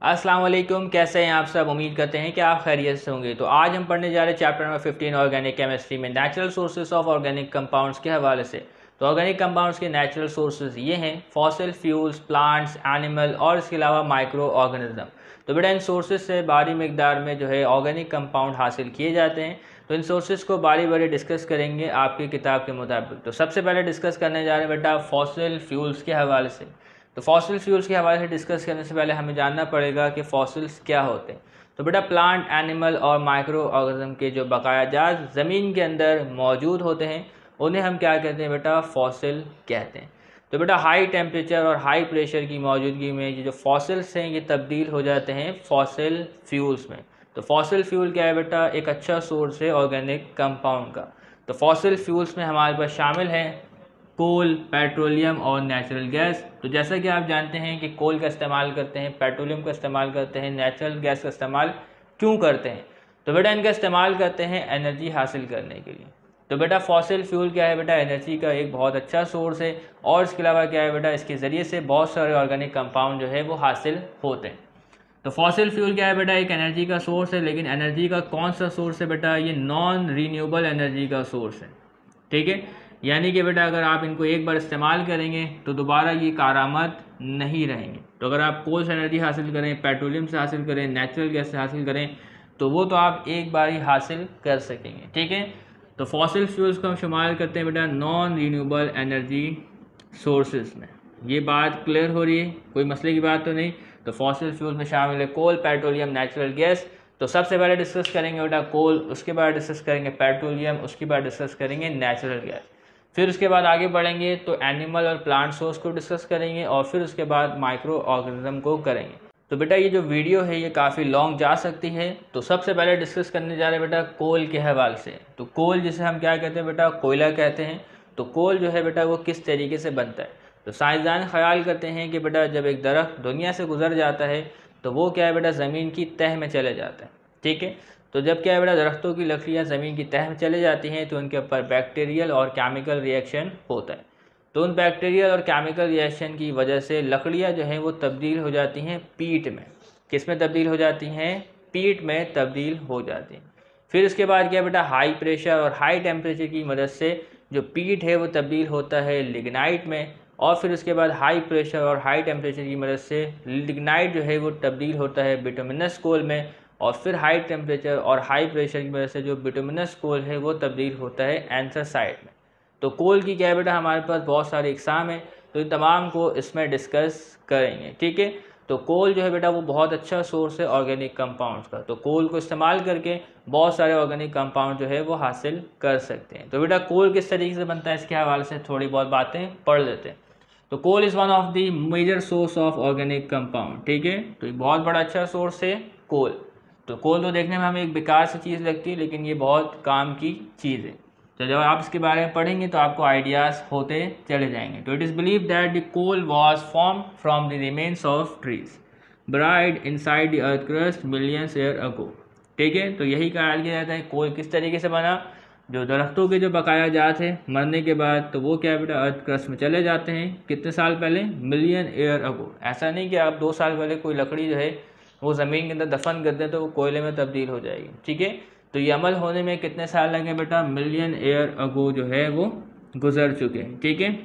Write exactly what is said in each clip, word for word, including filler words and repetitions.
अस्सलाम वालेकुम, कैसे हैं आप सब। उम्मीद करते हैं कि आप खैरियत से होंगे। तो आज हम पढ़ने जा रहे हैं chapter number fifteen organic chemistry में natural sources of organic compounds के हवाले से। तो ऑर्गेनिक कंपाउंड्स के नेचुरल सोर्सेज ये हैं फॉसिल फ्यूल्स, प्लांट्स, एनिमल और इसके अलावा माइक्रो ऑर्गेनिज्म। तो बेटा इन सोर्सेज से भारी मकदार में जो है ऑर्गेनिक कंपाउंड हासिल किए जाते हैं। तो इन सोर्सेज को बारी बारी डिस्कस करेंगे आपकी किताब के मुताबिक। तो सबसे पहले डिस्कस करने जा रहे हैं बेटा फॉसिल फ्यूल्स के हवाले से। तो फॉसिल फ्यूल्स के हवाले से डिस्कस करने से पहले हमें जानना पड़ेगा कि फॉसिल्स क्या होते हैं। तो बेटा प्लांट, एनिमल और माइक्रो ऑर्गेनिज्म के जो बकाया जात ज़मीन के अंदर मौजूद होते हैं उन्हें हम क्या कहते हैं बेटा, फॉसिल कहते हैं। तो बेटा हाई टेम्परेचर और हाई प्रेशर की मौजूदगी में ये जो फॉसिल्स हैं ये तब्दील हो जाते हैं फॉसिल फ्यूल्स में। तो फॉसिल फ्यूल क्या है बेटा, एक अच्छा सोर्स है ऑर्गेनिक कंपाउंड का। तो फॉसिल फ्यूल्स में हमारे पास शामिल हैं कोल, पेट्रोलियम और नेचुरल गैस। तो जैसा कि आप जानते हैं कि कोल का इस्तेमाल करते हैं, पेट्रोलियम का इस्तेमाल करते हैं, नेचुरल गैस का इस्तेमाल क्यों करते हैं। तो बेटा इनका इस्तेमाल करते हैं एनर्जी हासिल करने के लिए। तो बेटा फॉसिल फ्यूल क्या है बेटा, एनर्जी का एक बहुत अच्छा सोर्स है। और इसके अलावा क्या है बेटा, इसके ज़रिए से बहुत सारे ऑर्गेनिक कंपाउंड जो है वो हासिल होते हैं। तो फॉसिल फ्यूल क्या है बेटा, एक एनर्जी का सोर्स है। लेकिन एनर्जी का कौन सा सोर्स है बेटा, ये नॉन रीन्यूएबल एनर्जी का सोर्स है। ठीक है, यानी कि बेटा अगर आप इनको एक बार इस्तेमाल करेंगे तो दोबारा ये कारआमद नहीं रहेंगे। तो अगर आप कोल से एनर्जी हासिल करें, पेट्रोलियम से हासिल करें, नेचुरल गैस से हासिल करें तो वो तो आप एक बार ही हासिल कर सकेंगे। ठीक है, तो फॉसिल फ्यूल्स को हम शुमार करते हैं बेटा नॉन रीन्यूएबल एनर्जी सोर्सेज में। ये बात क्लियर हो रही है, कोई मसले की बात तो नहीं। तो फॉसिल फ्यूल में शामिल है कोल, पेट्रोलियम, नेचुरल गैस। तो सबसे पहले डिस्कस करेंगे बेटा कोल, उसके बाद डिस्कस करेंगे पेट्रोलियम, उसके बाद डिस्कस करेंगे नेचुरल गैस। फिर उसके बाद आगे बढ़ेंगे तो एनिमल और प्लांट सोर्स को डिस्कस करेंगे और फिर उसके बाद माइक्रो ऑर्गेनिज्म को करेंगे। तो बेटा ये जो वीडियो है ये काफ़ी लॉन्ग जा सकती है। तो सबसे पहले डिस्कस करने जा रहे हैं बेटा कोल के हवाले से। तो कोल जिसे हम क्या कहते हैं बेटा, कोयला कहते हैं। तो कोल जो है बेटा वो किस तरीके से बनता है। तो साइंसदान ख्याल करते हैं कि बेटा जब एक दरख्त दुनिया से गुजर जाता है तो वो क्या है बेटा, ज़मीन की तह में चले जाता है। ठीक है, तो जब क्या है बेटा दरख्तों की लकड़ियाँ ज़मीन की तह में चले जाती हैं तो उनके ऊपर बैक्टीरियल और केमिकल रिएक्शन होता है। तो उन बैक्टीरियल और केमिकल रिएक्शन की वजह से लकड़ियाँ जो हैं वो तब्दील हो जाती हैं पीट में। किस में तब्दील हो जाती हैं, पीट में तब्दील हो जाती हैं। फिर इसके बाद क्या बेटा, हाई प्रेशर और हाई टेम्परेचर की मदद से जो पीट है वो तब्दील होता है लिग्नाइट में। और फिर उसके बाद हाई प्रेशर और हाई टेम्परेचर की मदद से लिग्नाइट जो है वो तब्दील होता है बिटुमिनस कोल में। और फिर हाई टेम्परेचर और हाई प्रेशर की वजह से जो बिटुमिनस कोल है वो तब्दील होता है एंथ्रासाइट में। तो कोल की क्या है बेटा, हमारे पास बहुत सारे इकसाम हैं, तो इन तमाम को इसमें डिस्कस करेंगे। ठीक है, तो कोल जो है बेटा वो बहुत अच्छा सोर्स है ऑर्गेनिक कंपाउंड्स का। तो कोल को इस्तेमाल करके बहुत सारे ऑर्गेनिक कंपाउंड जो है वो हासिल कर सकते हैं। तो बेटा कोल किस तरीके से बनता है इसके हवाले से थोड़ी बहुत बातें पढ़ लेते हैं। तो coal is one of the major source of organic compound. ठीक है, तो ये बहुत बड़ा अच्छा सोर्स है कोल। तो कोल तो देखने में हमें एक बेकार सी चीज़ लगती है लेकिन ये बहुत काम की चीज़ है। तो जब आप इसके बारे में पढ़ेंगे तो आपको आइडियाज़ होते चले जाएंगे। तो it is believe that the coal was form from the remains of trees buried inside the earth crust millions year ago. ठीक है, तो यही कहा किया जाता है कोल किस तरीके से बना, जो दरख्तों के जो बकाया जात है मरने के बाद तो वो क्या बेटा अर्थ क्रस्ट में चले जाते हैं। कितने साल पहले, मिलियन ईयर अगो। ऐसा नहीं कि आप दो साल पहले कोई लकड़ी जो है वो ज़मीन के अंदर दफन कर दें तो वो कोयले में तब्दील हो जाएगी। ठीक है, तो ये अमल होने में कितने साल लगे बेटा, मिलियन ईयर अगो जो है वो गुजर चुके हैं। ठीक है,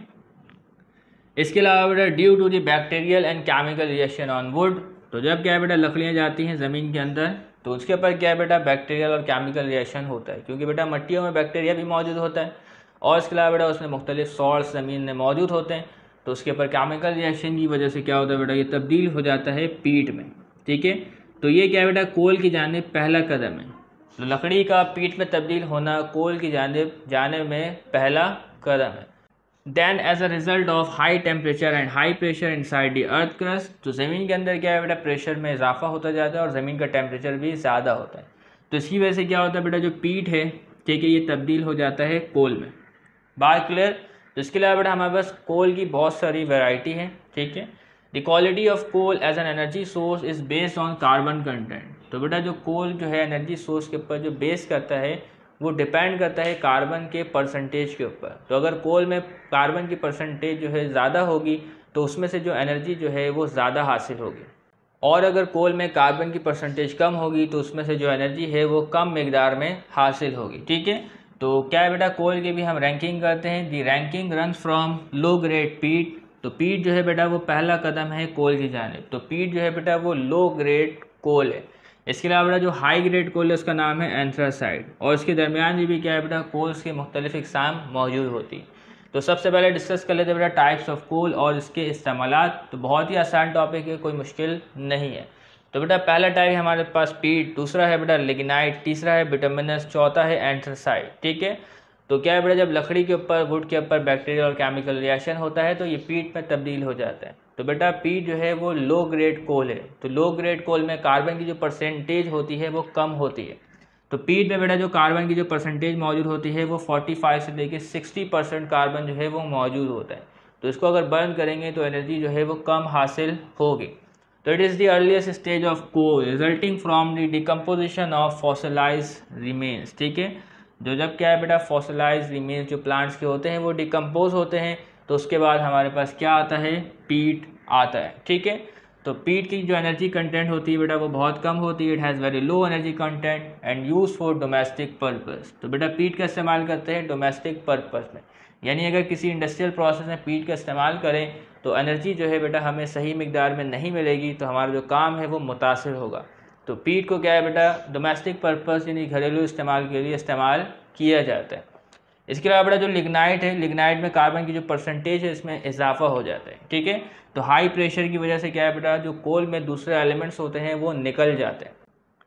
इसके अलावा बेटा due to the bacterial and chemical reaction on wood. तो जब क्या है बेटा लकड़ियाँ जाती हैं ज़मीन के अंदर तो उसके ऊपर क्या है बेटा बैक्टीरियल और केमिकल रिएक्शन होता है, क्योंकि बेटा मिट्टियों में बैक्टीरिया भी मौजूद होता है और इसके अलावा बेटा उसमें मुख्तलिफ सॉल्ट्स ज़मीन में मौजूद होते हैं। तो उसके ऊपर केमिकल रिएक्शन की वजह से क्या होता है बेटा, ये तब्दील हो जाता है पीट में। ठीक है, तो ये क्या है बेटा कोल की जानिब पहला कदम है। तो लकड़ी का पीट में तब्दील होना कोल की जानिब जाने में पहला कदम है। Then as a result of high temperature and high pressure inside the earth crust, तो ज़मीन के अंदर क्या है बेटा प्रेशर में इजाफा होता जाता है और ज़मीन का टेम्परेचर भी ज़्यादा होता है। तो इसकी वजह से क्या होता है बेटा, जो पीट है ठीक है ये तब्दील हो जाता है कोल में। बात क्लियर। तो इसके अलावा बेटा हमारे पास कोल की बहुत सारी वैरायटी है। ठीक है, the quality of coal as an energy source is based on carbon content. तो बेटा जो कोल जो है एनर्जी सोर्स के ऊपर जो बेस करता है वो डिपेंड करता है कार्बन के परसेंटेज के ऊपर। तो अगर कोल में कार्बन की परसेंटेज जो है ज़्यादा होगी तो उसमें से जो एनर्जी जो है वो ज़्यादा हासिल होगी। और अगर कोल में कार्बन की परसेंटेज कम होगी तो उसमें से जो एनर्जी है वो कम मिकदार में हासिल होगी। ठीक है, तो क्या है बेटा, कोल की भी हम रैंकिंग करते हैं। The ranking runs from low grade peat. तो पीट जो है बेटा वो पहला कदम है कोल की जानिब। तो पीट जो है बेटा वो लो ग्रेड कोल है। इसके अलावा बेटा जो हाई ग्रेड कोल है उसका नाम है एंथ्रासाइड। और इसके दरमियान भी क्या है बेटा, कोल्स की मुख्तलिफ इकसाम मौजूद होती है। तो सबसे पहले डिस्कस कर लेते हैं बेटा टाइप्स ऑफ कोल और इसके इस्तेमालात। तो बहुत ही आसान टॉपिक है, कोई मुश्किल नहीं है। तो बेटा पहला टाइप है हमारे पास पीट, दूसरा है बेटा लिग्नाइट, तीसरा है बिटुमिनस, चौथा है एंथ्रासाइड। ठीक है, तो क्या है बेटा, जब लकड़ी के ऊपर, वुड के ऊपर बैक्टीरियल और केमिकल रिएक्शन होता है तो ये पीट में तब्दील हो जाता है। तो बेटा पीट जो है वो लो ग्रेड कोल है। तो लो ग्रेड कोल में कार्बन की जो परसेंटेज होती है वो कम होती है। तो पीट में बेटा जो कार्बन की जो परसेंटेज मौजूद होती है वो पैंतालीस से लेकर साठ परसेंट कार्बन जो है वो मौजूद होता है। तो इसको अगर बर्न करेंगे तो एनर्जी जो है वो कम हासिल होगी। तो it is the earliest stage of coal resulting from the decomposition of fossilized remains. ठीक है, जो जब क्या है बेटा, फॉसिलाइज्ड रिमेन्स जो प्लांट्स के होते हैं वो डिकम्पोज होते हैं तो उसके बाद हमारे पास क्या आता है, पीट आता है। ठीक है, तो पीट की जो एनर्जी कंटेंट होती है बेटा वो बहुत कम होती है। It has very low energy content and use for domestic purpose. तो बेटा पीट का इस्तेमाल करते हैं डोमेस्टिक पर्पस में, यानी अगर किसी इंडस्ट्रियल प्रोसेस में पीट का इस्तेमाल करें तो एनर्जी जो है बेटा हमें सही मिकदार में नहीं मिलेगी, तो हमारा जो काम है वो मुतासिर होगा। तो पीट को क्या है बेटा, डोमेस्टिक पर्पस यानी घरेलू इस्तेमाल के लिए इस्तेमाल किया जाता है। इसके अलावा बेटा जो लिग्नाइट है, लिग्नाइट में कार्बन की जो परसेंटेज है इसमें इजाफा हो जाता है। ठीक है, तो हाई प्रेशर की वजह से क्या है बेटा, जो कोल में दूसरे एलिमेंट्स होते हैं वो निकल जाते हैं।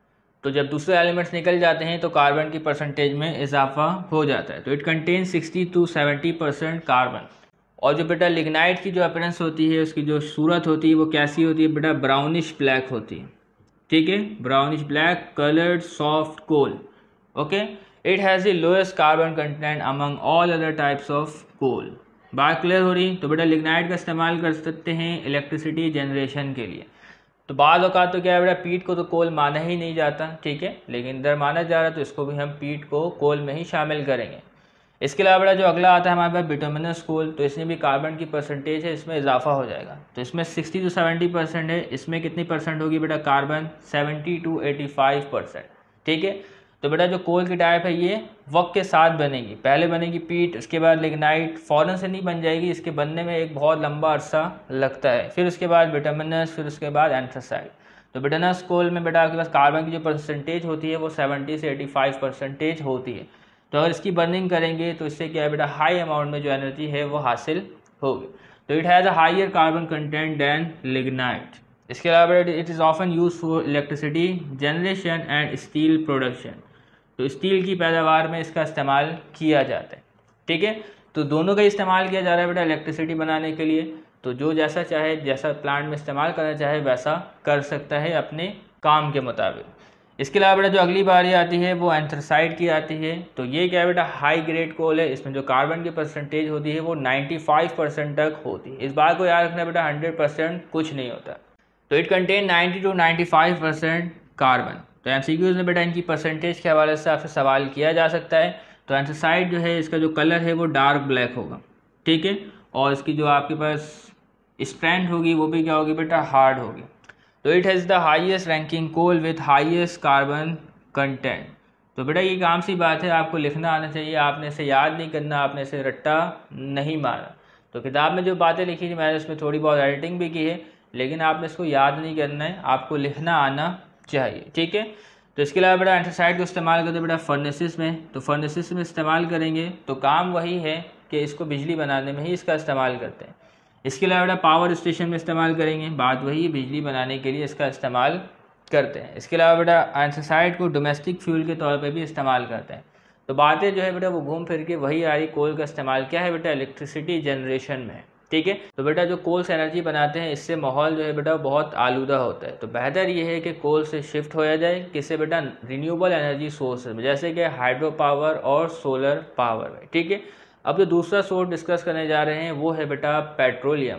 तो जब दूसरे एलिमेंट्स निकल जाते हैं तो कार्बन की परसेंटेज में इजाफा हो जाता है। तो it contain sixty to seventy percent carbon. और जो बेटा लिग्नाइट की जो अपीयरेंस होती है, उसकी जो सूरत होती है वो कैसी होती है बेटा, ब्राउनिश ब्लैक होती है। ठीक है, brownish black coloured soft coal. Okay, it has the lowest carbon content among all other types of coal. बात क्लियर हो रही। तो बेटा लिग्नाइट का इस्तेमाल कर सकते हैं इलेक्ट्रिसिटी जनरेशन के लिए। तो बाद औकात तो क्या है बेटा, पीट को तो कोल माना ही नहीं जाता। ठीक है, लेकिन इधर माना जा रहा है तो इसको भी हम पीट को कोल में ही शामिल करेंगे। इसके अलावा बेटा जो अगला आता है हमारे पास बिटुमिनस कोल। तो इसमें भी कार्बन की परसेंटेज है, इसमें इजाफा हो जाएगा। तो इसमें सिक्सटी टू सेवेंटी परसेंट है, इसमें कितनी परसेंट होगी बेटा, carbon seventy to eighty five percent. ठीक है, तो बेटा जो कोल की टाइप है ये वक्त के साथ बनेगी। पहले बनेगी पीट, उसके बाद लिग्नाइट, फ़ौरन से नहीं बन जाएगी, इसके बनने में एक बहुत लंबा अरसा लगता है। फिर उसके बाद बिटुमिनस, फिर उसके बाद एंथ्रासाइड। तो बिटुमिनस कोल में बेटा आपके पास कार्बन की जो परसेंटेज होती है वो सेवेंटी से एटी फाइव परसेंटेज होती है। तो अगर इसकी बर्निंग करेंगे तो इससे क्या है बेटा, हाई अमाउंट में जो एनर्जी है वो हासिल होगी। तो it has a higher carbon content than lignite. इसके अलावा it is often use for electricity generation and steel production. तो स्टील की पैदावार में इसका इस्तेमाल किया जाता है। ठीक है, तो दोनों का इस्तेमाल किया जा रहा है बेटा इलेक्ट्रिसिटी बनाने के लिए। तो जो जैसा चाहे, जैसा प्लांट में इस्तेमाल करना चाहे वैसा कर सकता है अपने काम के मुताबिक। इसके अलावा बेटा जो अगली बारी आती है वो एंथ्रासाइड की आती है। तो ये क्या है बेटा, हाई ग्रेड कोल है। इसमें जो कार्बन की परसेंटेज होती है वो पचानवे परसेंट तक होती है। इस बात को याद रखना बेटा, हंड्रेड परसेंट कुछ नहीं होता। तो it contain ninety to ninety five percent carbon. तो एमसीक्यूज में बेटा इनकी परसेंटेज के हवाले से आपसे सवाल किया जा सकता है। तो एंथ्रासाइड जो है इसका जो कलर है वो डार्क ब्लैक होगा। ठीक है, और इसकी जो आपके पास स्ट्रेंथ होगी वो भी क्या होगी बेटा, हार्ड होगी। तो it has the highest ranking coal with highest carbon content. तो बेटा ये काम सी बात है, आपको लिखना आना चाहिए, आपने इसे याद नहीं करना, आपने इसे रट्टा नहीं मारा। तो किताब में जो बातें लिखी थी मैंने उसमें थोड़ी बहुत एडिटिंग भी की है, लेकिन आपने इसको याद नहीं करना है, आपको लिखना आना चाहिए। ठीक है, तो इसके अलावा बेटा एंथ्रासाइड को इस्तेमाल करते हैं बेटा फर्नेसिस में। तो फर्नेसिस में इस्तेमाल करेंगे तो काम वही है कि इसको बिजली बनाने में ही इसका इस्तेमाल करते हैं। इसके अलावा बेटा पावर स्टेशन में इस्तेमाल करेंगे, बात वही है, बिजली बनाने के लिए इसका इस्तेमाल करते हैं। इसके अलावा बेटा एंथ्रासाइड को डोमेस्टिक फ्यूल के तौर पे भी इस्तेमाल करते हैं। तो बातें जो है बेटा वो घूम फिर के वही आ रही, कोल का इस्तेमाल क्या है बेटा, इलेक्ट्रिसिटी जनरेशन में। ठीक है, तो बेटा जो कोल से एनर्जी बनाते हैं इससे माहौल जो है बेटा बहुत आलूदा होता है। तो बेहतर ये है कि कोल से शिफ्ट होया जाए किससे बेटा, रिन्यूएबल एनर्जी सोर्सेज में, जैसे कि हाइड्रो पावर और सोलर पावर में। ठीक है, अब जो दूसरा सोर्स डिस्कस करने जा रहे हैं वो है बेटा पेट्रोलियम।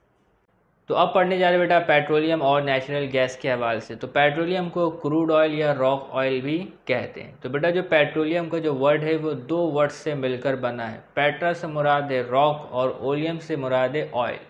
तो अब पढ़ने जा रहे हैं बेटा पेट्रोलियम और नेचुरल गैस के हवाले से। तो पेट्रोलियम को क्रूड ऑयल या रॉक ऑयल भी कहते हैं। तो बेटा जो पेट्रोलियम का जो वर्ड है वो दो वर्ड से मिलकर बना है। पेट्रा से मुराद है रॉक और ओलियम से मुराद है ऑयल।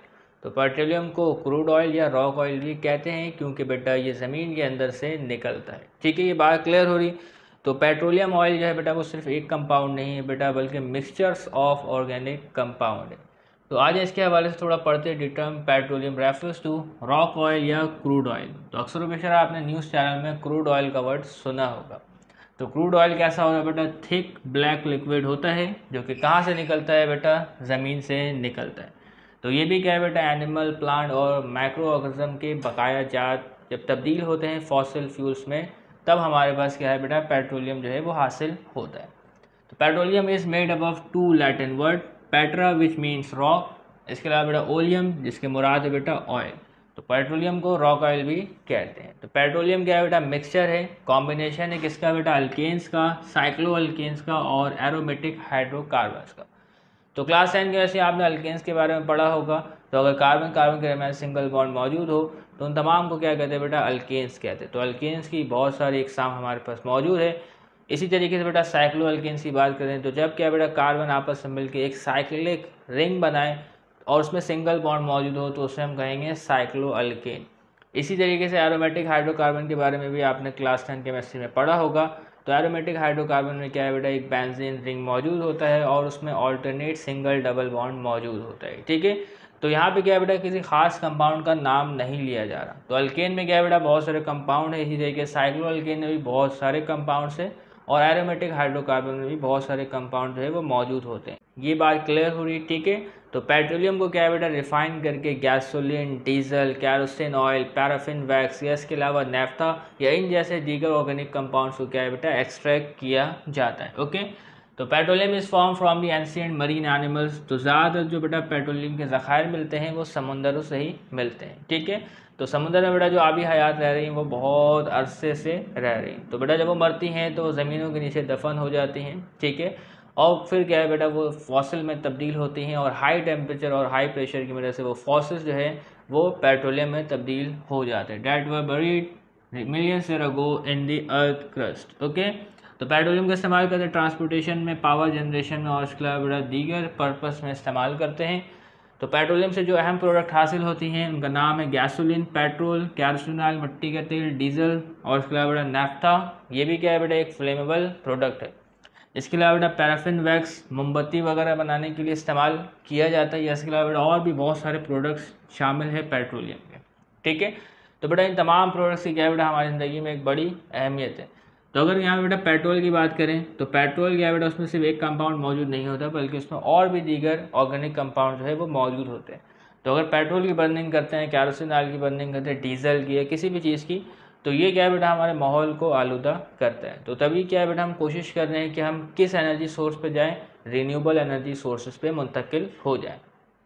तो पेट्रोलियम को क्रूड ऑयल या रॉक ऑयल भी कहते हैं क्योंकि बेटा ये ज़मीन के अंदर से निकलता है। ठीक है, ये बात क्लियर हो रही। तो पेट्रोलियम ऑयल जो है बेटा वो सिर्फ एक कंपाउंड नहीं है बेटा, बल्कि मिक्सचर्स ऑफ ऑर्गेनिक कंपाउंड है। तो आज इसके हवाले से थोड़ा पढ़ते हैं। Term petroleum refers to rock oil या क्रूड ऑयल। तो अक्सर बेशर आपने न्यूज़ चैनल में क्रूड ऑयल का वर्ड सुना होगा। तो क्रूड ऑयल कैसा होता है बेटा? थिक ब्लैक लिक्विड होता है जो कि कहाँ से निकलता है बेटा? ज़मीन से निकलता है। तो ये भी क्या है बेटा? एनिमल, प्लांट और माइक्रो ऑर्गेनिज्म के बकाया जात जब तब्दील होते हैं फॉसिल फ्यूल्स में, तब हमारे पास क्या है बेटा? पेट्रोलियम जो है वो हासिल होता है। तो petroleum is made up of two Latin word, petra which means rock, इसके अलावा बेटा ओलियम जिसके मुराद है बेटा ऑयल। तो पेट्रोलियम को रॉक ऑयल भी कहते हैं। तो पेट्रोलियम क्या है बेटा? मिक्सचर है, कॉम्बिनेशन है किसका बेटा? अल्केन्स का, साइक्लो अल्केन्स का और एरोमेटिक हाइड्रोकार्बन्स का। तो क्लास टेन के वैसे आपने अल्केन्स के बारे में पढ़ा होगा। तो अगर कार्बन कार्बन के दरमियान सिंगल बॉन्ड मौजूद हो तो उन तमाम को क्या कहते हैं बेटा? अल्केन्स कहते हैं। तो अल्केन्स की बहुत सारी इकसाम हमारे पास मौजूद है। इसी तरीके से बेटा साइक्लो अल्केन्स की बात करें तो जब क्या बेटा कार्बन आपस में मिलकर एक साइक्लिक रिंग बनाए और उसमें सिंगल बॉन्ड मौजूद हो तो उसे हम कहेंगे साइक्लो अल्केन। इसी तरीके से एरोमेटिक हाइड्रोकार्बन के बारे में भी आपने क्लास टेन केमिस्ट्री में पढ़ा होगा। तो एरोमेटिक हाइड्रोकार्बन में क्या है बेटा? एक बेंजीन रिंग मौजूद होता है और उसमें ऑल्टरनेट सिंगल डबल बॉन्ड मौजूद होता है। ठीक है, तो यहाँ पे क्या है बेटा? किसी खास कंपाउंड का नाम नहीं लिया जा रहा। तो अल्केन में क्या है बेटा? बहुत सारे कंपाउंड है। इसी तरीके साइक्लो अल्केन में भी बहुत सारे कंपाउंड्स है और एरोमेटिक हाइड्रोकार्बन में भी बहुत सारे कंपाउंड जो है वो मौजूद होते हैं। ये बात क्लियर हो रही। ठीक है, तो पेट्रोलियम को क्या है बेटा? रिफाइन करके gasoline, diesel, kerosene oil, paraffin wax या इसके अलावा नेफ्था या इन जैसे दीगर ऑर्गेनिक कंपाउंड्स को क्या है बेटा? एक्सट्रैक्ट किया जाता है। ओके, तो petroleum is form from the ancient marine animals. तो ज़्यादातर जो बेटा पेट्रोलियम के ज़खायर मिलते हैं वो समुंदरों से ही मिलते हैं। ठीक है, तो समुद्र में बेटा जो आबी हयात रह रही हैं वो बहुत अरसे से रह रही हैं। तो बेटा जब वो मरती हैं तो ज़मीनों के नीचे दफन हो जाती हैं। ठीक है, और फिर क्या है बेटा? वो फॉसिल में तब्दील होती हैं और हाई टेम्परेचर और हाई प्रेशर की वजह से वो फॉसिल्स जो है वो पेट्रोलियम में तब्दील हो जाते हैं। That were buried millions year ago in the earth crust. Okay, तो पेट्रोलियम का इस्तेमाल करते हैं ट्रांसपोर्टेशन में, पावर जनरेशन में और इसके अलावा बेटा दीगर पर्पस में इस्तेमाल करते हैं। तो पेट्रोलियम से जो अहम प्रोडक्ट हासिल होती हैं उनका नाम है गैसोलीन, पेट्रोल, कैरोसिन ऑयल, मिट्टी का तेल, डीजल और इसके अलावा बेटा नेफ्था। ये भी क्या है बेटा? एक फ्लेमेबल प्रोडक्ट है। इसके अलावा बेटा पैराफिन वैक्स मोमबत्ती वगैरह बनाने के लिए इस्तेमाल किया जाता है। इसके अलावा बेटा और भी बहुत सारे प्रोडक्ट्स शामिल है पेट्रोलियम के। ठीक है, तो बेटा इन तमाम प्रोडक्ट्स की क्या है बेटा? हमारी ज़िंदगी में एक बड़ी अहमियत है। तो अगर यहाँ बेटा पेट्रोल की बात करें तो पेट्रोल क्या है बेटा? उसमें सिर्फ एक कंपाउंड मौजूद नहीं होता बल्कि उसमें और भी दीगर ऑर्गेनिक कंपाउंड जो है वो मौजूद होते हैं। तो अगर पेट्रोल की बर्निंग करते हैं, कैरोसिन ऑयल की बर्निंग करते हैं, डीजल की या किसी भी चीज़ की, तो ये क्या है बेटा? हमारे माहौल को आलूदा करता है। तो तभी क्या है बेटा? हम कोशिश कर रहे हैं कि हम किस एनर्जी सोर्स पे जाएं? रीन्यूएबल एनर्जी सोर्सेज पे मुंतकिल हो जाएं।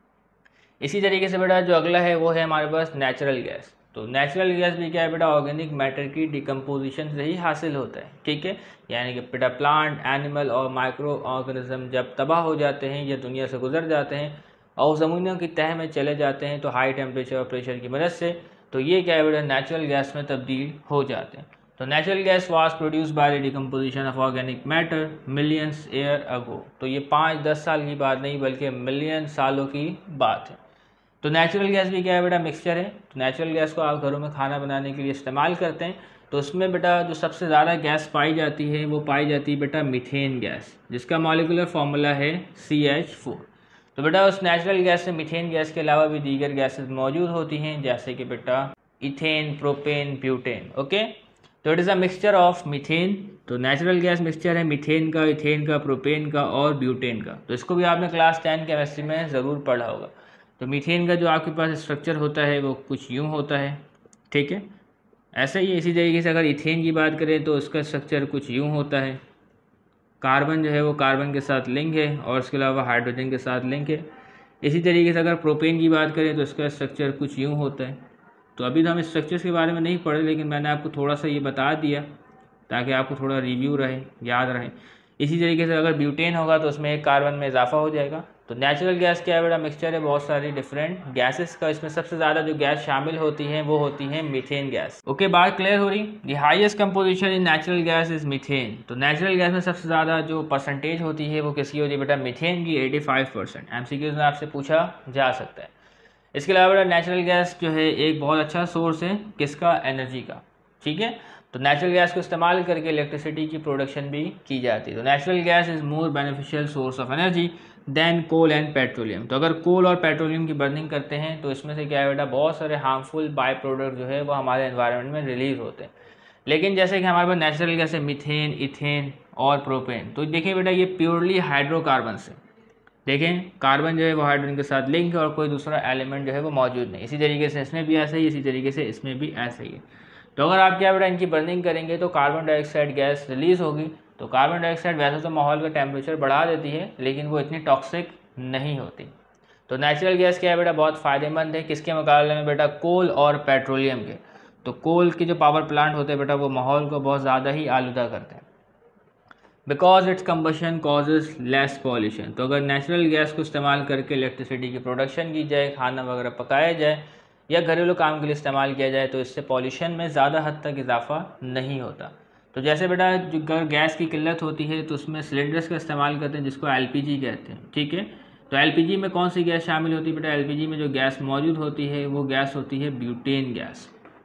इसी तरीके से बेटा जो अगला है वो है हमारे पास नेचुरल गैस। तो नेचुरल गैस भी क्या है बेटा? ऑर्गेनिक मैटर की डिकम्पोजिशन से ही हासिल होता है। ठीक है, यानी कि बेटा प्लांट, एनिमल और माइक्रो ऑर्गेनिज्म जब तबाह हो जाते हैं या दुनिया से गुजर जाते हैं और ज़मीनों की तह में चले जाते हैं तो हाई टेम्परेचर और प्रेशर की मदद से, तो ये क्या है बेटा? नेचुरल गैस में तब्दील हो जाते हैं। तो natural gas was produce by the decomposition of organic matter millions year ago. तो ये पाँच दस साल की बात नहीं बल्कि मिलियन सालों की बात है। तो नेचुरल गैस भी क्या है बेटा? मिक्सचर है। तो नेचुरल गैस को आप घरों में खाना बनाने के लिए इस्तेमाल करते हैं। तो उसमें बेटा जो सबसे ज़्यादा गैस पाई जाती है वो पाई जाती है बेटा मीथेन गैस, जिसका मॉलिक्यूलर फार्मूला है सी एच फोर। तो बेटा उस नेचुरल गैस से मीथेन गैस के अलावा भी दीगर गैसेस मौजूद होती हैं जैसे कि बेटा इथेन, प्रोपेन, ब्यूटेन। ओके, तो it is a mixture of methane. तो नेचुरल गैस मिक्सचर है मीथेन का, इथेन का, प्रोपेन का और ब्यूटेन का। तो इसको भी आपने क्लास टेन केमिस्ट्री में ज़रूर पढ़ा होगा। तो मीथेन का जो आपके पास स्ट्रक्चर होता है वो कुछ यूँ होता है। ठीक है, ऐसा ही इसी तरीके से अगर इथेन की बात करें तो उसका स्ट्रक्चर कुछ यूँ होता है। कार्बन जो है वो कार्बन के साथ लिंक है और इसके अलावा हाइड्रोजन के साथ लिंक है। इसी तरीके से अगर प्रोपेन की बात करें तो इसका स्ट्रक्चर कुछ यूँ होता है। तो अभी तो हम स्ट्रक्चर्स के बारे में नहीं पढ़े, लेकिन मैंने आपको थोड़ा सा ये बता दिया ताकि आपको थोड़ा रिव्यू रहे, याद रहे। इसी तरीके से अगर ब्यूटेन होगा तो उसमें एक कार्बन में इजाफा हो जाएगा। तो नेचुरल गैस क्या है बेटा? मिक्सचर है बहुत सारी डिफरेंट गैसेस का। इसमें सबसे ज़्यादा जो गैस शामिल होती हैं वो होती हैं मीथेन गैस। ओके, बात क्लियर हो रही। The highest composition in natural gas is methane. तो नेचुरल गैस में सबसे ज़्यादा जो परसेंटेज होती है वो किसकी होती है बेटा? मीथेन की, पचासी परसेंट। एमसीक्यूज में आपसे पूछा जा सकता है। इसके अलावा बेटा नेचुरल गैस जो है एक बहुत अच्छा सोर्स है किसका, एनर्जी का, ठीक है। तो नेचुरल गैस को इस्तेमाल करके इलेक्ट्रिसिटी की प्रोडक्शन भी की जाती है। तो natural gas is more beneficial source of energy than coal and petroleum. तो अगर कोल और पेट्रोलियम की बर्निंग करते हैं तो इसमें से क्या है बेटा, बहुत सारे हार्मफुल बाय प्रोडक्ट जो है वो हमारे एनवायरनमेंट में रिलीज होते हैं। लेकिन जैसे कि हमारे पास नेचुरल गैस है मीथेन, इथेन और प्रोपेन, तो देखिए बेटा ये प्योरली हाइड्रोकार्बन से, देखें कार्बन जो है वो हाइड्रोजन के साथ लिंक है और कोई दूसरा एलिमेंट जो है वो मौजूद नहीं। इसी तरीके से इसमें भी ऐसा ही, इसी तरीके से इसमें भी ऐसा ही है। तो अगर आप क्या बेटा इनकी बर्निंग करेंगे तो कार्बन डाइऑक्साइड गैस रिलीज होगी। तो कार्बन डाइऑक्साइड वैसे तो माहौल का टेम्परेचर बढ़ा देती है, लेकिन वो इतनी टॉक्सिक नहीं होती। तो नेचुरल गैस क्या है बेटा, बहुत फ़ायदेमंद है। किसके मुकाबले में बेटा, कोल और पेट्रोलियम के। तो कोल के जो पावर प्लांट होते हैं बेटा वो माहौल को बहुत ज़्यादा ही आलूदा करते हैं, because it's combustion causes less pollution. तो अगर नेचुरल गैस को इस्तेमाल करके इलेक्ट्रिसिटी की प्रोडक्शन की जाए, खाना वगैरह पकाया जाए या घरेलू काम के लिए इस्तेमाल किया जाए, तो इससे पॉल्यूशन में ज़्यादा हद तक इजाफा नहीं होता। तो जैसे बेटा जो अगर गैस की किल्लत होती है तो उसमें सिलेंडर्स का इस्तेमाल करते हैं जिसको एलपीजी कहते हैं, ठीक है। तो एलपीजी में कौन सी गैस शामिल होती है बेटा, एलपीजी में जो गैस मौजूद होती है वो गैस होती है ब्यूटेन गैस।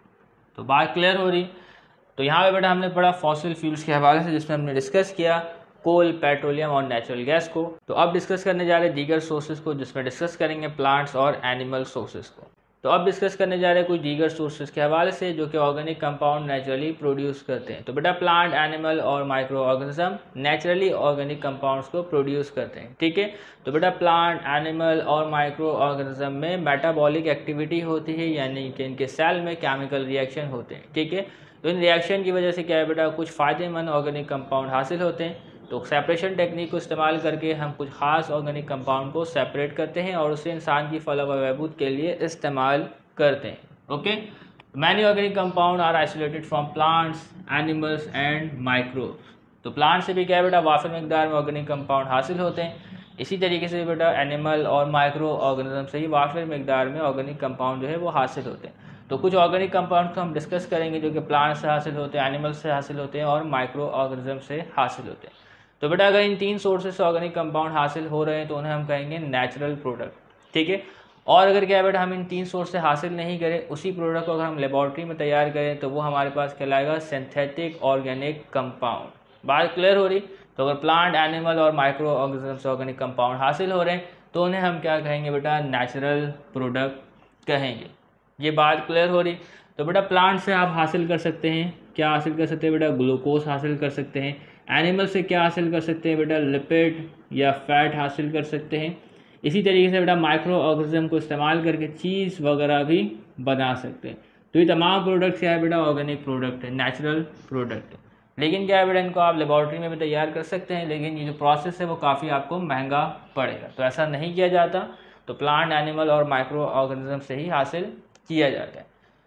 तो बात क्लियर हो रही। तो यहाँ पे बेटा हमने पढ़ा फॉसिल फ्यूल्स के हवाले से, जिसमें हमने डिस्कस किया कोल, पेट्रोलियम और नेचुरल गैस को। तो अब डिस्कस करने जा रहे हैं दीगर सोर्सेज को, जिसमें डिस्कस करेंगे प्लांट्स और एनिमल सोर्सेज को। तो अब डिस्कस करने जा रहे हैं कुछ दीगर सोर्सेज के हवाले से जो कि ऑर्गेनिक कंपाउंड नेचुरली प्रोड्यूस करते हैं। तो बेटा प्लांट, एनिमल और microorganism naturally organic compounds को प्रोड्यूस करते हैं, ठीक है। तो बेटा प्लांट, एनिमल और माइक्रो ऑर्गेनिज्म में मेटाबॉलिक एक्टिविटी होती है, यानी कि इनके सेल में केमिकल रिएक्शन होते हैं, ठीक है। तो इन रिएक्शन की वजह से क्या है बेटा, कुछ फ़ायदेमंद ऑर्गेनिक कंपाउंड हासिल होते हैं। तो सेपरेशन टेक्निक को इस्तेमाल करके हम कुछ खास ऑर्गेनिक कंपाउंड को सेपरेट करते हैं और उसे इंसान की फलाह व बहबूद के लिए इस्तेमाल करते हैं, okay. Many organic compound are isolated from plants, animals and microbes. तो प्लांट से भी क्या है बेटा, वाफिर मकदार में ऑर्गेनिक कंपाउंड हासिल होते हैं। इसी तरीके से बेटा एनिमल और माइक्रो ऑर्गेनिज्म से ही वाफिर मकदार में ऑर्गेनिक कंपाउंड जो है वो हासिल होते हैं। तो कुछ ऑर्गेनिक कंपाउंड को हम डिस्कस करेंगे जो कि प्लांट से हासिल होते हैं, एनिमल से हासिल होते हैं और माइक्रो ऑर्गेनिज्म से हासिल होते हैं। तो बेटा अगर इन तीन सोर्सेज से ऑर्गेनिक कंपाउंड हासिल हो रहे हैं तो उन्हें हम कहेंगे नेचुरल प्रोडक्ट, ठीक है। और अगर क्या है बेटा हम इन तीन सोर्स से हासिल नहीं करें, उसी प्रोडक्ट को अगर हम लेबॉर्ट्री में तैयार करें तो वो हमारे पास कहलाएगा सिंथेटिक ऑर्गेनिक कंपाउंड। बात क्लियर हो रही। तो अगर प्लांट, एनिमल और माइक्रो ऑर्गेनिज्म से ऑर्गेनिक कंपाउंड हासिल हो रहे हैं तो उन्हें हम क्या कहेंगे बेटा, नेचुरल प्रोडक्ट कहेंगे। ये बात क्लियर हो रही। तो बेटा प्लांट से आप हासिल कर सकते हैं, क्या हासिल कर सकते हैं बेटा, ग्लूकोज हासिल कर सकते हैं। एनिमल से क्या हासिल कर सकते हैं बेटा, लिपिड या फैट हासिल कर सकते हैं। इसी तरीके से बेटा माइक्रो ऑर्गेनिज्म को इस्तेमाल करके चीज़ वगैरह भी बना सकते हैं। तो ये तमाम प्रोडक्ट्स क्या है बेटा, ऑर्गेनिक प्रोडक्ट है, नेचुरल प्रोडक्ट है। लेकिन क्या है बेटा इनको आप लेबॉर्ट्री में भी तैयार कर सकते हैं, लेकिन ये जो प्रोसेस है वो काफ़ी आपको महंगा पड़ेगा, तो ऐसा नहीं किया जाता। तो प्लांट, एनिमल और माइक्रो ऑर्गेनिज्म से ही हासिल किया जाता है।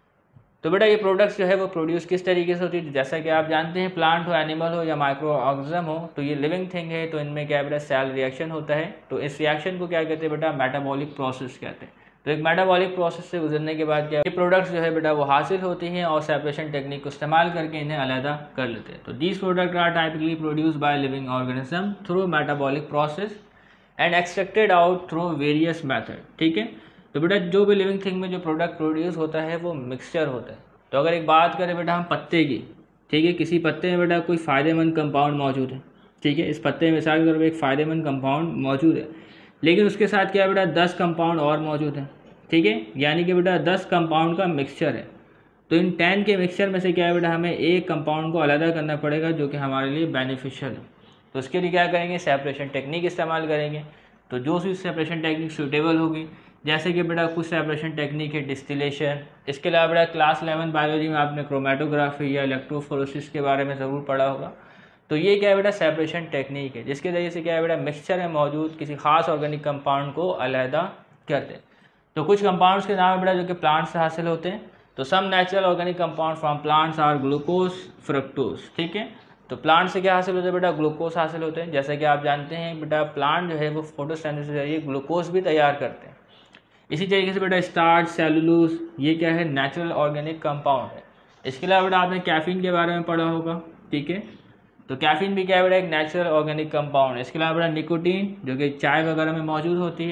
तो बेटा ये प्रोडक्ट्स जो है वो प्रोड्यूस किस तरीके से होती है, जैसा कि आप जानते हैं प्लांट हो, एनिमल हो या माइक्रो ऑर्गेनिज्म हो, तो ये लिविंग थिंग है। तो इनमें क्या बेटा सेल रिएक्शन होता है। तो इस रिएक्शन को क्या कहते हैं बेटा, मेटाबॉलिक प्रोसेस कहते हैं। तो एक मेटाबॉलिक प्रोसेस से गुजरने के बाद क्या ये प्रोडक्ट्स जो है बेटा वो हासिल होती हैं और सेपरेशन टेक्निक को इस्तेमाल करके इन्हें अलहदा कर लेते हैं। तो these product are typically produce by living organism through metabolic process and extracted out through various method, ठीक है। तो बेटा जो भी लिविंग थिंग में जो प्रोडक्ट प्रोड्यूस होता है वो मिक्सचर होता है। तो अगर एक बात करें बेटा हम पत्ते की, ठीक है, किसी पत्ते में बेटा कोई फ़ायदेमंद कंपाउंड मौजूद है, ठीक है। इस पत्ते में मिसाल के तौर पर एक फ़ायदेमंद कंपाउंड मौजूद है, लेकिन उसके साथ क्या बेटा दस कंपाउंड और मौजूद हैं, ठीक है। यानी कि बेटा दस कंपाउंड का मिक्सचर है। तो इन टेन के मिक्सचर में से क्या है बेटा हमें एक कंपाउंड को अलग करना पड़ेगा जो कि हमारे लिए बेनिफिशियल है। तो उसके लिए क्या करेंगे, सेपरेशन टेक्निक इस्तेमाल करेंगे। तो जो सी सेपरेशन टेक्निक सूटेबल होगी, जैसे कि बेटा कुछ सेपरेशन टेक्निक है डिस्टिलेशन। इसके अलावा बेटा क्लास इलेवन बायोलॉजी में आपने क्रोमेटोग्राफी या इलेक्ट्रोफोरेसिस के बारे में ज़रूर पढ़ा होगा। तो ये क्या है बेटा सेपरेशन टेक्निक है, जिसके जरिए से क्या है बेटा मिक्सचर में मौजूद किसी खास ऑर्गेनिक कंपाउंड को अलहदा करते हैं। तो कुछ कंपाउंड्स के नाम है बेटा जो कि प्लांट से हासिल होते हैं। तो some natural organic compound from plants are glucose, fructose, ठीक है। तो प्लांट से क्या हासिल होता है बेटा, ग्लूकोज हासिल होते हैं। जैसा कि आप जानते हैं बेटा प्लांट जो है वो फोटोसिंथेसिस के जरिए ग्लूकोज भी तैयार करते हैं। इसी तरीके से बेटा स्टार्च, सेलुलोज, ये क्या है नेचुरल ऑर्गेनिक कंपाउंड है। इसके अलावा बेटा आपने कैफीन के बारे में पढ़ा होगा, ठीक है। तो कैफीन भी क्या है बेटा एक नेचुरल ऑर्गेनिक कंपाउंड है। इसके अलावा बेटा निकोटीन जो कि चाय वगैरह में मौजूद होती है,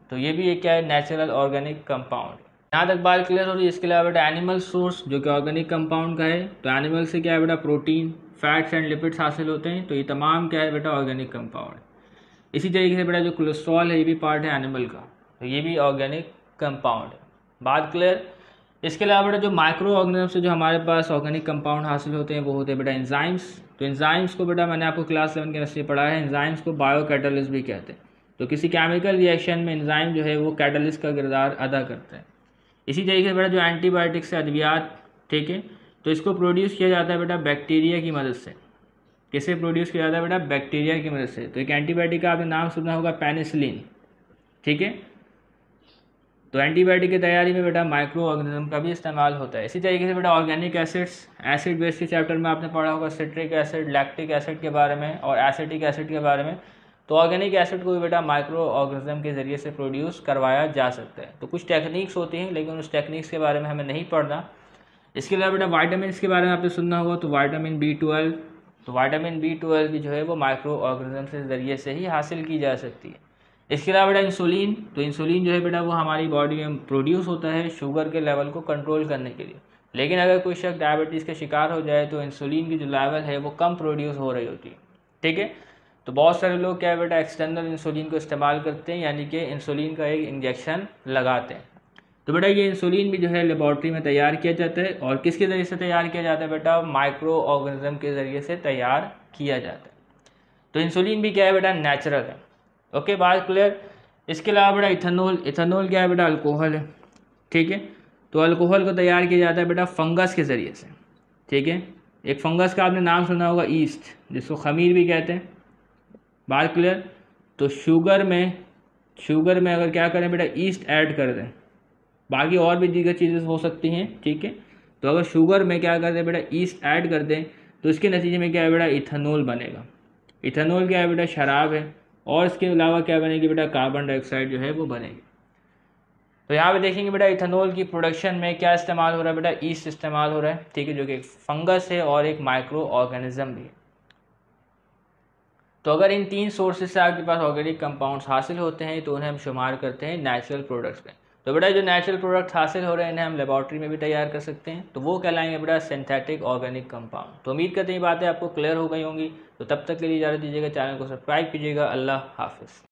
तो ये भी एक क्या है, नेचुरल ऑर्गेनिक कंपाउंड। यहाँ तक बात क्लियर हो रही है। इसके अलावा बेटा एनिमल सोर्स जो कि ऑर्गेनिक कंपाउंड का है, तो एनिमल से क्या है बेटा, प्रोटीन, फैट्स एंड लिपिड्स हासिल होते हैं, तो ये तमाम क्या है बेटा, ऑर्गेनिक कंपाउंड। इसी तरीके से बेटा जो कोलेस्ट्रॉल है ये भी पार्ट है एनिमल का, तो ये भी ऑर्गेनिक कंपाउंड है। बात क्लियर। इसके अलावा बेटा जो माइक्रो ऑर्गेनिज्म से जो हमारे पास ऑर्गेनिक कंपाउंड हासिल होते हैं वो होते हैं बेटा एंजाइम्स। तो एंजाइम्स को बेटा मैंने आपको क्लास सेवन केमिस्ट्री पढ़ा है, एंजाइम्स को बायो कैटलिस्ट भी कहते हैं। तो किसी केमिकल रिएक्शन में एंजाइम जो है वो कैटलिस्ट का किरदार अदा करते हैं। इसी तरीके से बेटा जो एंटीबायोटिक से अद्वियात, ठीक है, तो इसको प्रोड्यूस किया जाता है बेटा बैक्टीरिया की मदद से। किसे प्रोड्यूस किया जाता है बेटा, बैक्टीरिया की मदद से। तो एक एंटीबायोटिक का आपने नाम सुना होगा, पेनिसिलिन, ठीक है। तो एंटीबायोटिक की तैयारी में बेटा माइक्रो ऑर्गेनिज्म का भी इस्तेमाल होता है। इसी तरीके से बेटा ऑर्गेनिक एसिड्स, एसिड बेस के चैप्टर में आपने पढ़ा होगा सिट्रिक एसिड, लैक्टिक एसिड के बारे में और एसिटिक एसिड के बारे में। तो ऑर्गेनिक एसिड को भी बेटा माइक्रो ऑर्गेनिज्म के जरिए से प्रोड्यूस करवाया जा सकता है। तो कुछ टेक्निक्स होती हैं लेकिन उस टेक्निक्स के बारे में हमें नहीं पढ़ना। इसके अलावा बेटा वाइटामिन के बारे में आपने सुनना होगा, तो वाइटामिन बी ट्वेल्व, तो वाइटामिन बी ट्वेल्व भी जो है वो माइक्रो ऑर्गेनिज्म के जरिए से ही हासिल की जा सकती है। इसके अलावा बेटा इंसुलिन, तो इंसुलिन जो है बेटा वो हमारी बॉडी में प्रोड्यूस होता है शुगर के लेवल को कंट्रोल करने के लिए। लेकिन अगर कोई शख्स डायबिटीज़ का शिकार हो जाए तो इंसुलिन की जो लेवल है वो कम प्रोड्यूस हो रही होती है, ठीक है। तो बहुत सारे लोग क्या है बेटा एक्सटर्नल इंसुलिन को इस्तेमाल करते हैं, यानी कि इंसुलिन का एक इंजेक्शन लगाते हैं। तो बेटा ये इंसुलिन भी जो है लेबॉर्ट्री में तैयार किया जाता है, और किसके ज़रिए से तैयार किया जाता है बेटा, माइक्रो ऑर्गेनिज्म के ज़रिए से तैयार किया जाता है। तो इंसुलिन भी क्या है बेटा, नेचुरल है। ओके, बात क्लियर। इसके अलावा बेटा इथेनॉल, इथेनॉल क्या है बेटा, अल्कोहल है, ठीक है। तो अल्कोहल को तैयार किया जाता है बेटा फंगस के ज़रिए से, ठीक है। एक फंगस का आपने नाम सुना होगा, ईस्ट, जिसको खमीर भी कहते हैं। बात क्लियर। तो शुगर में शुगर में अगर क्या करें बेटा, ईस्ट ऐड कर दें, बाकी और भी दीगर चीज़ें हो सकती हैं, ठीक है। तो अगर शुगर में क्या कर दें बेटा, ईस्ट ऐड कर दें, तो इसके नतीजे में क्या है बेटा, इथेनॉल बनेगा। इथेनॉल क्या है बेटा, शराब है। और इसके अलावा क्या बनेगी बेटा, कार्बन डाइऑक्साइड जो है वो बनेगी। तो यहाँ पे देखेंगे बेटा इथेनॉल की प्रोडक्शन में क्या इस्तेमाल हो रहा है बेटा, ईस्ट इस्तेमाल हो रहा है, ठीक है, जो कि एक फंगस है और एक माइक्रो ऑर्गेनिज्म भी है। तो अगर इन तीन सोर्सेज से आपके पास ऑर्गेनिक कंपाउंड्स हासिल होते हैं तो उन्हें हम शुमार करते हैं नेचुरल प्रोडक्ट्स में। तो बेटा जो नेचुरल प्रोडक्ट्स हासिल हो रहे हैं इन्हें हम लेबॉर्ट्री में भी तैयार कर सकते हैं, तो वो कहलाएंगे बेटा सिंथेटिक ऑर्गेनिक कंपाउंड। तो उम्मीद करते हैं बातें आपको क्लियर हो गई होंगी। तो तब तक के लिए इजाज़त दीजिएगा, चैनल को सब्सक्राइब कीजिएगा। अल्लाह हाफिज़।